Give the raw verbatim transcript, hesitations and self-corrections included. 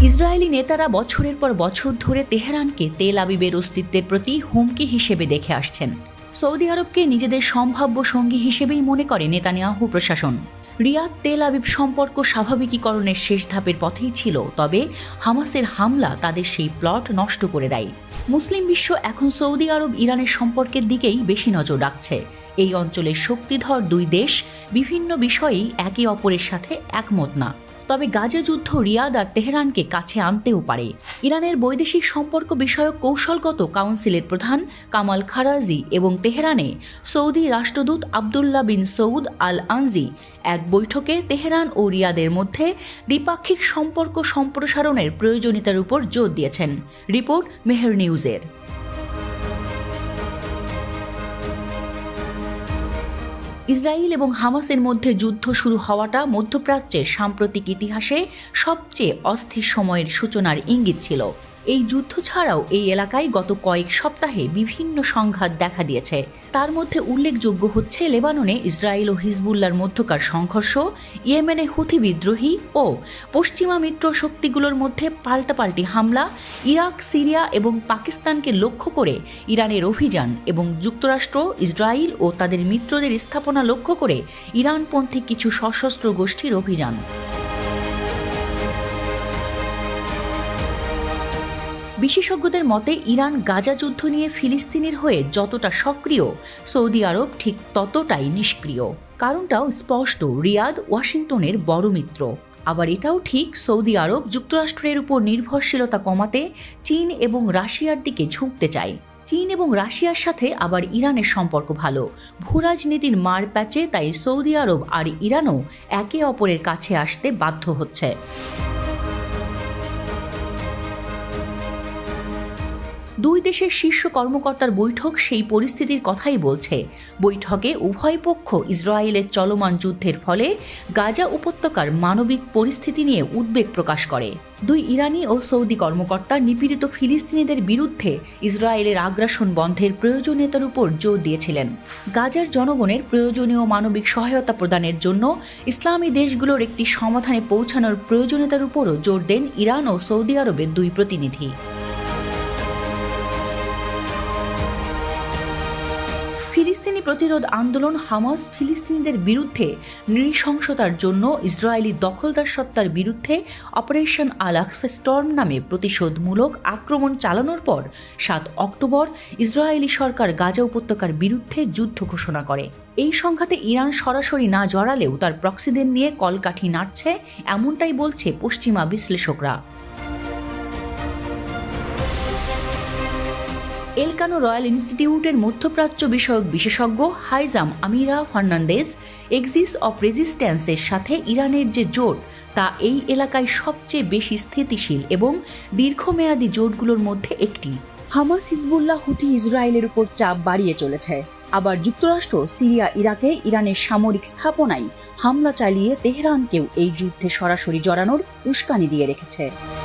Israeli নেতারা বছরের পর বছর ধরে তেহরানকে তেল আবিবের অস্তিত্বের প্রতি হুমকি হিসেবে দেখে আসছেন। সৌদি আরবকে নিজেদের সম্ভাব্য সঙ্গী হিসেবেই মনে করে নেতানিয়াহু প্রশাসন। রিয়াদ তেল আবিব সম্পর্ক স্বাভাবিকীকরণের শেষ ধাপের পথেই ছিল, তবে হামাসের হামলা তাদের সেই প্লট নষ্ট করে দেয়। মুসলিম বিশ্ব এখন সৌদি আরব ইরানের সম্পর্কের দিকেই বেশি নজর রাখছে। এই অঞ্চলের শক্তিধর দুই দেশ বিভিন্ন বিষয়েই একে অপরের সাথে একমত না, তবে গাজা যুদ্ধ রিয়াদ আর তেহরানকে কাছে আনতেও পারে। ইরানের বৈদেশিক সম্পর্ক বিষয়ক কৌশলগত কাউন্সিলের প্রধান কামাল খারাজি এবং তেহরানে সৌদি রাষ্ট্রদূত Abdullah bin Saud Al Anji এক বৈঠকে তেহরান ও রিয়াদের মধ্যে দ্বিপাক্ষিক সম্পর্ক সম্প্রসারণের প্রয়োজনীয়তার উপর জোর দিয়েছেন। রিপোর্ট মেহের নিউজের। ইসরায়েল এবং হামাসের মধ্যে যুদ্ধ শুরু হওয়াটা মধ্যপ্রাচ্যের সাম্প্রতিক ইতিহাসে সবচেয়ে অস্থির সময়ের সূচনার ইঙ্গিত ছিল। এই যুদ্ধ ছাড়াও এই এলাকায় গত কয়েক সপ্তাহে বিভিন্ন সংঘাত দেখা দিয়েছে। তার মধ্যে উল্লেখযোগ্য হচ্ছে লেবাননে ইসরায়েল ও হিজবুল্লাহর মধ্যকার সংঘর্ষ, ইয়েমেনে হুথি বিদ্রোহী ও পশ্চিমা মিত্র শক্তিগুলোর মধ্যে পাল্টাপাল্টি হামলা, ইরাক, সিরিয়া এবং পাকিস্তানকে লক্ষ্য করে ইরানের অভিযান এবং যুক্তরাষ্ট্র, ইসরায়েল ও তাদের মিত্রদের স্থাপনা লক্ষ্য করে ইরানপন্থী কিছু সশস্ত্র গোষ্ঠীর অভিযান। বিশেষজ্ঞদের মতে ইরান গাজা যুদ্ধ নিয়ে ফিলিস্তিনের হয়ে যতটা সক্রিয়, সৌদি আরব ঠিক ততটাই নিষ্ক্রিয়। কারণটাও স্পষ্ট, রিয়াদ ওয়াশিংটনের বড় মিত্র। আবার এটাও ঠিক, সৌদি আরব যুক্তরাষ্ট্রের উপর নির্ভরশীলতা কমাতে চীন এবং রাশিয়ার দিকে ঝুঁকতে চায়। চীন এবং রাশিয়ার সাথে আবার ইরানের সম্পর্ক ভালো। ভূরাজনীতির মার প্যাচে তাই সৌদি আরব আর ইরানও একে অপরের কাছে আসতে বাধ্য হচ্ছে। দুই দেশের শীর্ষ কর্মকর্তার বৈঠক সেই পরিস্থিতির কথাই বলছে। বৈঠকে উভয় পক্ষ ইসরায়েলের চলমান যুদ্ধের ফলে গাজা উপত্যকার মানবিক পরিস্থিতি নিয়ে উদ্বেগ প্রকাশ করে। দুই ইরানি ও সৌদি কর্মকর্তা নিপীড়িত ফিলিস্তিনিদের বিরুদ্ধে ইসরায়েলের আগ্রাসন বন্ধের প্রয়োজনীয়তার উপর জোর দিয়েছিলেন। গাজার জনগণের প্রয়োজনীয় মানবিক সহায়তা প্রদানের জন্য ইসলামী দেশগুলোর একটি সমাধানে পৌঁছানোর প্রয়োজনীয়তার উপরও জোর দেন ইরান ও সৌদি আরবের দুই প্রতিনিধি। ফিলিস্তিনি প্রতিরোধ আন্দোলন হামাস ফিলিস্তিনিদের বিরুদ্ধে নৃশংসতার জন্য ইসরায়েলি দখলদার সত্তার বিরুদ্ধে অপারেশন আল আকসা স্টর্ম নামে প্রতিশোধমূলক আক্রমণ চালানোর পর সাত অক্টোবর ইসরায়েলি সরকার গাজা উপত্যকার বিরুদ্ধে যুদ্ধ ঘোষণা করে। এই সংঘাতে ইরান সরাসরি না জড়ালেও তার প্রক্সিদের নিয়ে কলকাঠি নাড়ছে, এমনটাই বলছে পশ্চিমা বিশ্লেষকরা। এলকানো রয়্যাল ইনস্টিটিউটের মধ্যপ্রাচ্য বিষয়ক বিশেষজ্ঞ Haizam Amira Fernandez axis of রেজিস্ট্যান্সের সাথে ইরানের যে জোট, তা এই এলাকায় সবচেয়ে বেশি স্থিতিশীল এবং দীর্ঘমেয়াদী জোটগুলোর মধ্যে একটি। হামাস, হিজবুল্লাহ, হুথি ইসরায়েলের উপর চাপ বাড়িয়ে চলেছে। আবার যুক্তরাষ্ট্র সিরিয়া, ইরাকে ইরানের সামরিক স্থাপনায় হামলা চালিয়ে তেহরানকেও এই যুদ্ধে সরাসরি জড়ানোর উস্কানি দিয়ে রেখেছে।